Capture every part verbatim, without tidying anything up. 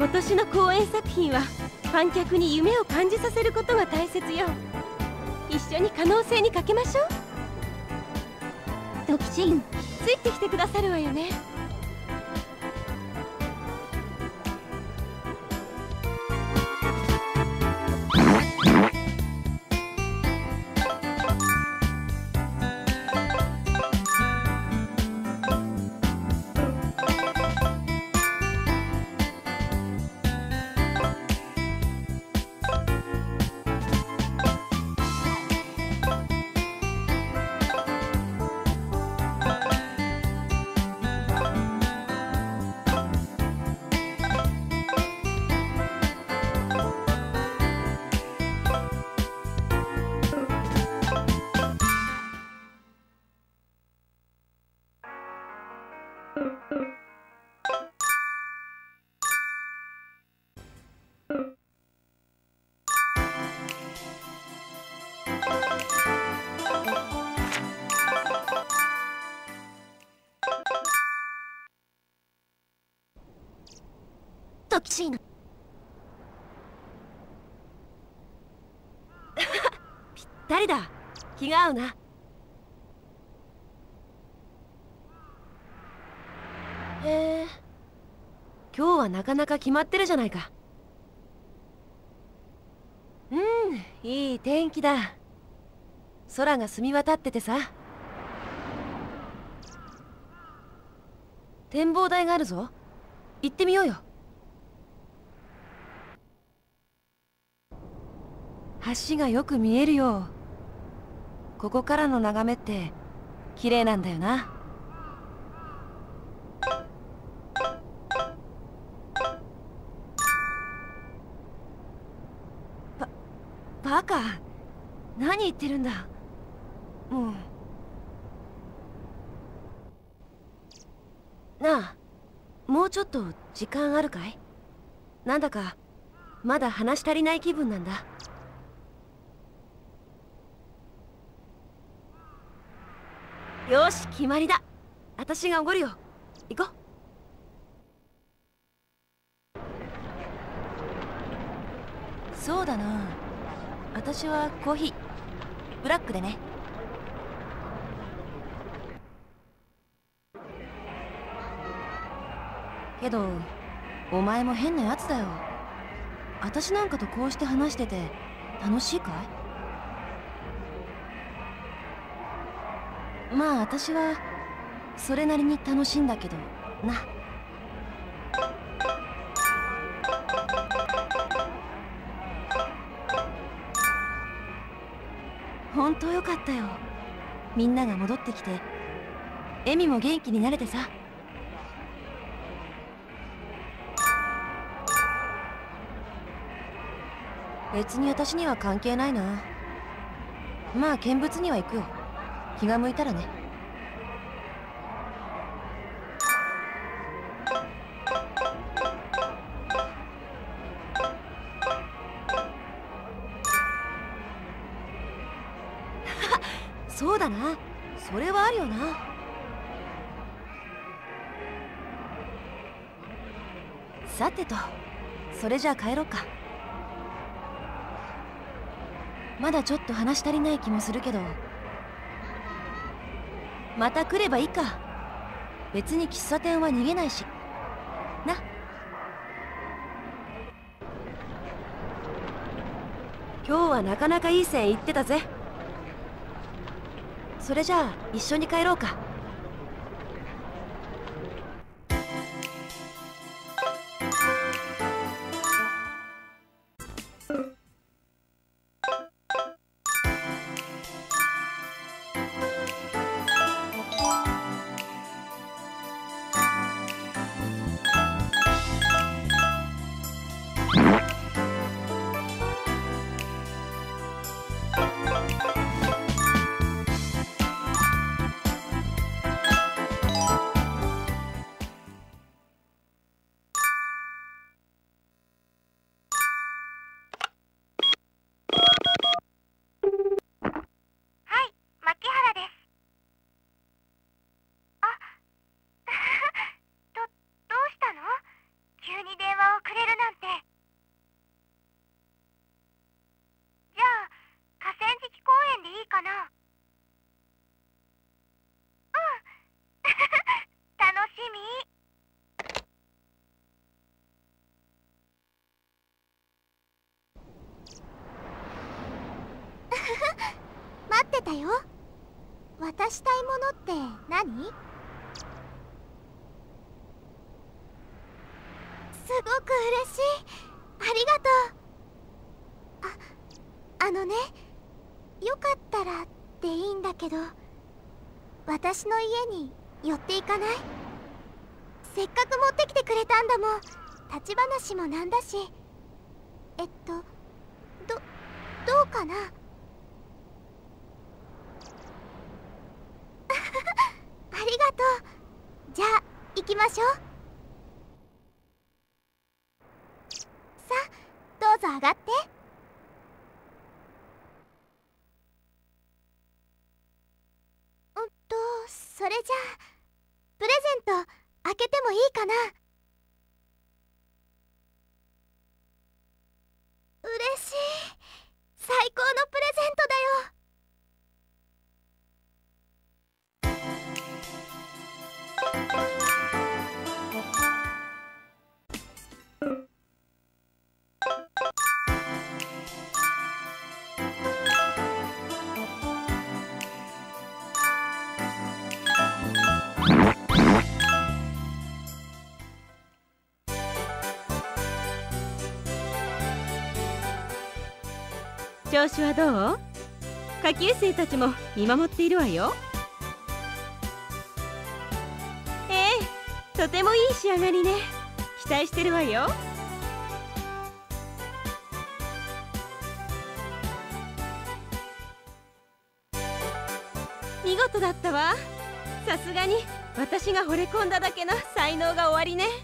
今年の公演作品は観客に夢を感じさせることが大切よ。一緒に可能性にかけましょう。 トキシン、 ついてきてくださるわよね。 トキシーナぴったりだ。気が合うな。へえ、今日はなかなか決まってるじゃないか。うん、いい天気だ。空が澄み渡っててさ。展望台があるぞ。行ってみようよ。橋がよく見えるよ。ここからの眺めって綺麗なんだよな。ババカ、何言ってるんだ。もうなあ、もうちょっと時間あるかい？なんだかまだ話し足りない気分なんだ。よし、決まりだ。私がおごるよ。行こう。そうだな。私はコーヒーブラックでね。けどお前も変なやつだよ。私なんかとこうして話してて楽しいかい？まあ私はそれなりに楽しいんだけどな。本当よかったよ。みんなが戻ってきてエミも元気になれてさ。別に私には関係ないな。まあ見物には行くよ。気が向いたらね。そうだな、それはあるよな。さてと、それじゃあ帰ろうか。まだちょっと話し足りない気もするけど、また来ればいいか。別に喫茶店は逃げないしな。今日はなかなかいい線いってたぜ。それじゃあ一緒に帰ろうか。 どうしたの？急に電話をくれるたよ。渡したいものって何？すごく嬉しい。ありがとう。あ、あのね、よかったらでいいんだけど、私の家に寄っていかない？せっかく持ってきてくれたんだもん。立ち話もなんだし。えっとどどうかな？ありがとう。じゃあ行きましょう。さあ、どうぞ上がって。うんとそれじゃあプレゼント開けてもいいかな？嬉しい。最高のプレゼントだよ。 調子はどう？下級生たちも見守っているわよ。ええ、とてもいい仕上がりね。期待してるわよ。見事だったわ。さすがに私が惚れ込んだだけの才能が終わりね。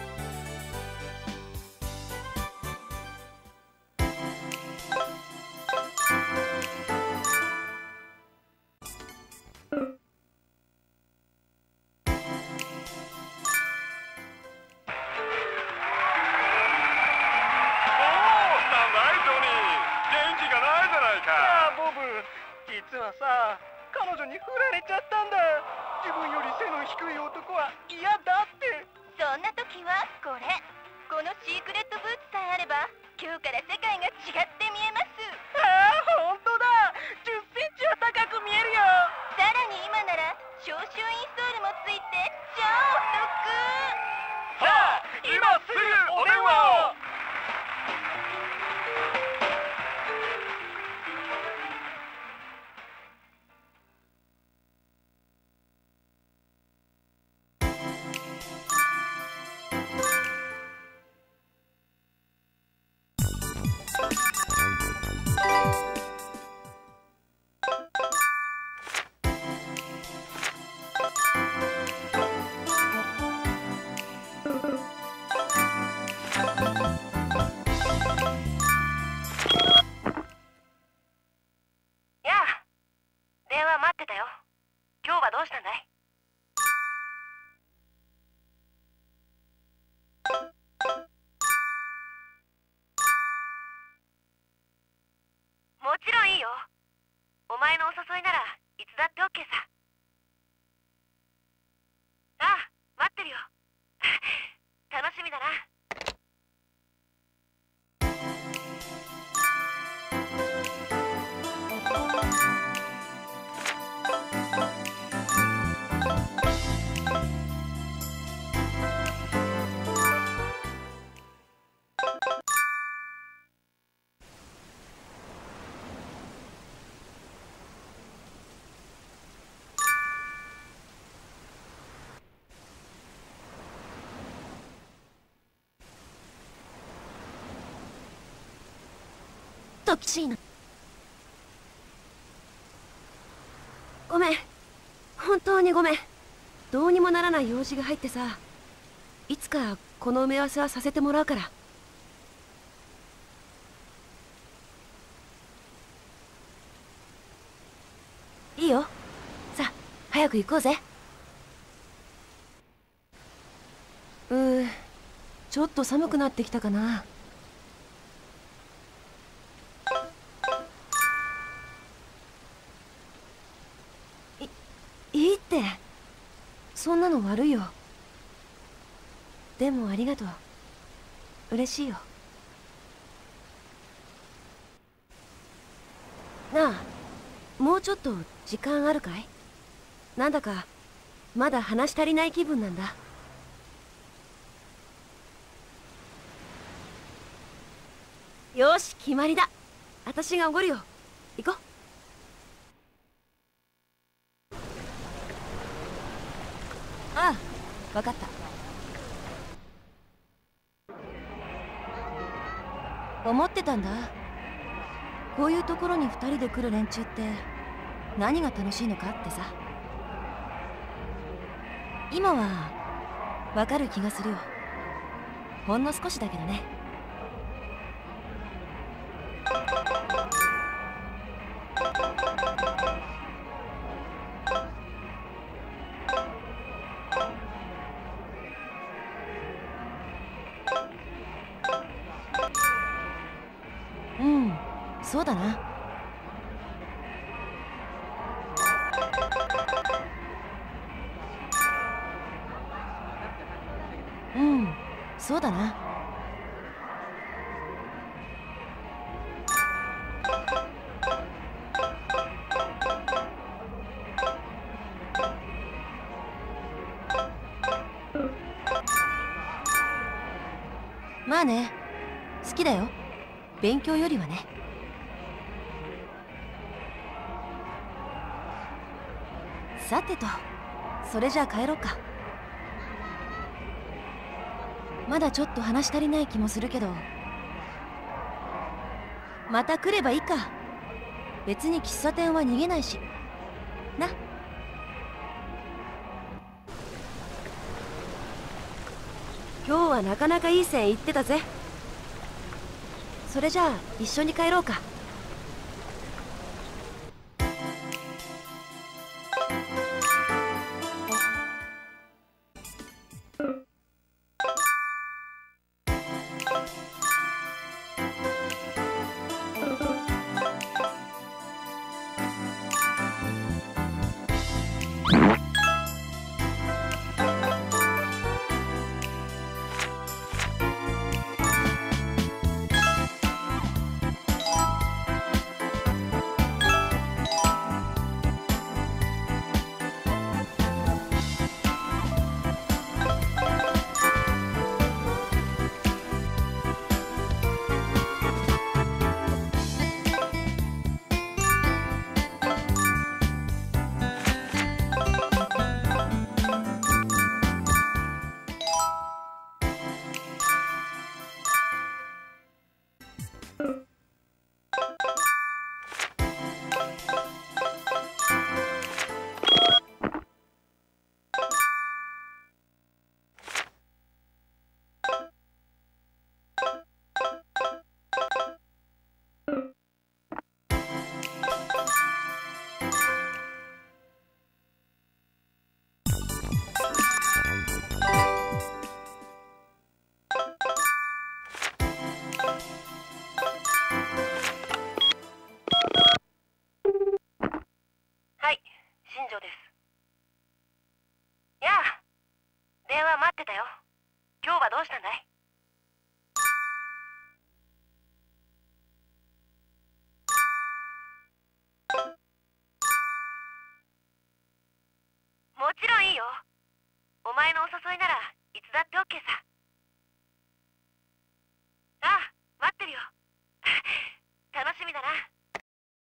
実はさ、彼女に振られちゃったんだ。自分より背の低い男は嫌だって。 そんな時はこれ、このシークレットブーツさえあれば今日から世界が違って見えます。 ああ、本当だ。じゅっセンチは高く見えるよ。 さらに今なら消臭インストールもついて超お得。 さあ、今すぐお電話を。 どうしたんだい？もちろんいいよ。お前のお誘いならいつだってオッケーさ。ああ、待ってるよ。楽しみだな。 トキシーナ、ごめん、本当にごめん。どうにもならない用事が入ってさ、いつかこの埋め合わせはさせてもらうから。いいよ。さあ早く行こうぜ。うーちょっと寒くなってきたかな。いいって、そんなの悪いよ。でもありがとう。嬉しいよ。なあ、 もうちょっと時間あるかい？なんだかまだ話し足りない気分なんだ。よし、決まりだ。私がおごるよ。行こう。ああ、わかった。思ってたんだ。こういうところに二人で来る連中って何が楽しいのかってさ。今はわかる気がするよ。ほんの少しだけどね。うん、そうだな。うん、そうだな。まあね、好きだよ。勉強よりはね。さてと、それじゃあ帰ろうか。まだちょっと話し足りない気もするけど、また来ればいいか。別に喫茶店は逃げないしな。今日はなかなかいい線いってたぜ。それじゃあ一緒に帰ろうか。